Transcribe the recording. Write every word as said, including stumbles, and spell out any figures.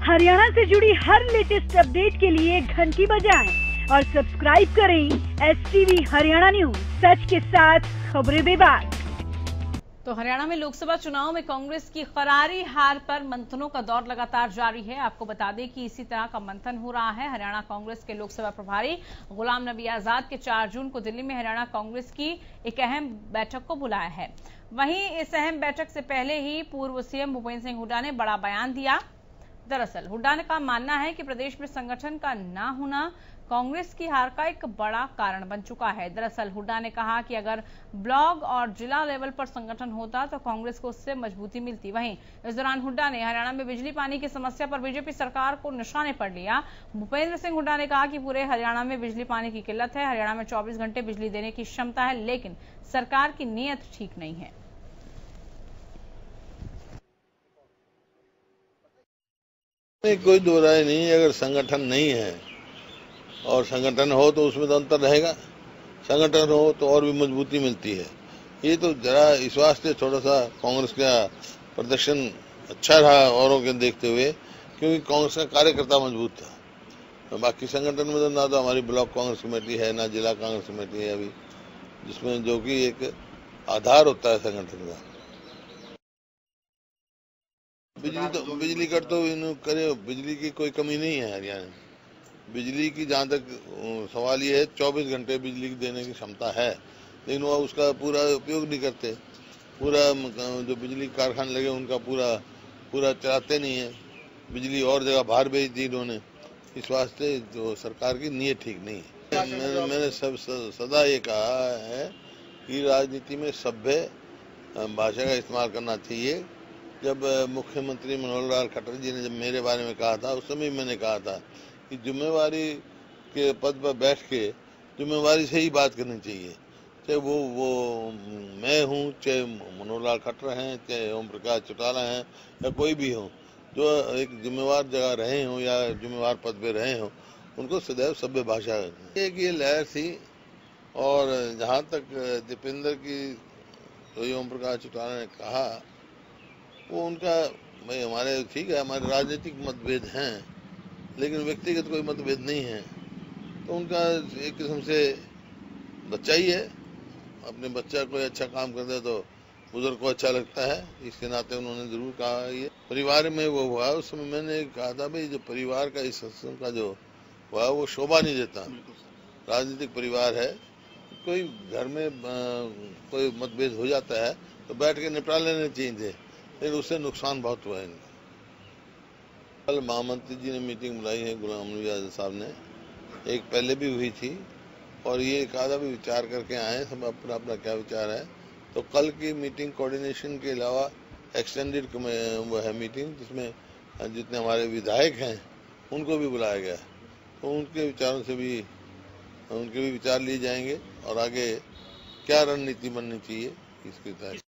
हरियाणा से जुड़ी हर latest update के लिए घंटी बजाएं और सब्सक्राइब करें S T V Haryana news, सच के साथ खबरें बेबाक। तो हरियाणा में लोकसभा चुनाव में कांग्रेस की करारी हार पर मंथनों का दौर लगातार जारी है। आपको बता दें कि इसी तरह का मंथन हो रहा है। हरियाणा कांग्रेस के लोकसभा प्रभारी गुलाम नबी आजाद के चार जून को दिल्ली में हरियाणा कांग्रेस की एक अहम बैठक को बुलाया है। वहीं इस अहम बैठक से पहले ही पूर्व सीएम भूपेंद्र सिंह हुड्डा ने बड़ा बयान दिया। दरअसल हुड्डा का मानना है कि प्रदेश में संगठन का न होना कांग्रेस की हार का एक बड़ा कारण बन चुका है। दरअसल हुड्डा ने कहा कि अगर ब्लॉक और जिला लेवल पर संगठन होता तो कांग्रेस को उससे मजबूती मिलती। वहीं इस दौरान हुड्डा ने हरियाणा में बिजली पानी की समस्या पर बीजेपी सरकार को निशाने पर लिया। भूपेंद्र सिंह हुड्डा ने कहा कि पूरे हरियाणा में बिजली पानी की किल्लत है। हरियाणा में चौबीस घंटे बिजली देने की क्षमता है, लेकिन सरकार की नीयत ठीक नहीं है। कोई दो राय नहीं। अगर संगठन नहीं है और संगठन हो तो उसमें तो अंतर रहेगा, संगठन हो तो और भी मजबूती मिलती है। ये तो जरा इस वास्ते थोड़ा सा कांग्रेस का प्रदर्शन अच्छा रहा औरों के देखते हुए, क्योंकि कांग्रेस का कार्यकर्ता मजबूत था। तो बाकी संगठन में तो ना तो हमारी ब्लॉक कांग्रेस कमेटी है, ना जिला कांग्रेस कमेटी है अभी, जिसमें जो कि एक आधार होता है संगठन का। बिजली तो बिजली कट तो इन करे, बिजली की कोई कमी नहीं है हरियाणा में। बिजली की जहाँ तक सवाल ये है, चौबीस घंटे बिजली देने की क्षमता है, लेकिन वो उसका पूरा उपयोग नहीं करते। पूरा जो बिजली कारखाने लगे उनका पूरा पूरा चलाते नहीं है। बिजली और जगह बाहर भेज दी इन्होंने। इस वास्ते जो सरकार की नीयत ठीक नहीं है। मैंने मैंने सब सदा ये कहा है कि राजनीति में सभ्य भाषा का इस्तेमाल करना चाहिए। जब मुख्यमंत्री मनोहर लाल खट्टर जी ने जब मेरे बारे में कहा था, उस समय मैंने कहा था कि जिम्मेवारी के पद पर बैठ के जिम्मेवारी से ही बात करनी चाहिए। चाहे वो वो मैं हूँ, चाहे मनोहर लाल खट्टर हैं, चाहे ओम प्रकाश चौटाला हैं, या कोई भी हो, जो एक जिम्मेवार जगह रहे हों या जिम्मेवार पद पे रहे हों, उनको सदैव सभ्य भाषा एक ये लहर थी। और जहाँ तक दीपेंद्र की तो ओम प्रकाश चौटाला ने कहा, वो उनका भाई हमारे ठीक है, हमारे राजनीतिक मतभेद हैं, लेकिन व्यक्तिगत कोई मतभेद नहीं है। तो उनका एक किस्म से बच्चा ही है। अपने बच्चा कोई अच्छा काम कर दे तो बुजुर्ग को अच्छा लगता है, इसके नाते उन्होंने जरूर कहा। ये परिवार में वो हुआ, उस समय मैंने कहा था भाई जो परिवार का इस सत्संग का जो हुआ वो शोभा नहीं देता। राजनीतिक परिवार है, कोई घर में कोई मतभेद हो जाता है तो बैठ के निपटा लेने चाहिए थे, लेकिन उससे नुकसान बहुत हुआ है इनका। कल महामंत्री जी ने मीटिंग बुलाई है गुलाम नबी आजाद साहब ने, एक पहले भी हुई थी, और ये एक आधा भी विचार करके आए सब अपना अपना क्या विचार है। तो कल की मीटिंग कोऑर्डिनेशन के अलावा एक्सटेंडेड वो है मीटिंग, जिसमें जितने हमारे विधायक हैं उनको भी बुलाया गया। तो उनके विचारों से भी उनके भी विचार लिए जाएंगे और आगे क्या रणनीति बननी चाहिए इसके तहत।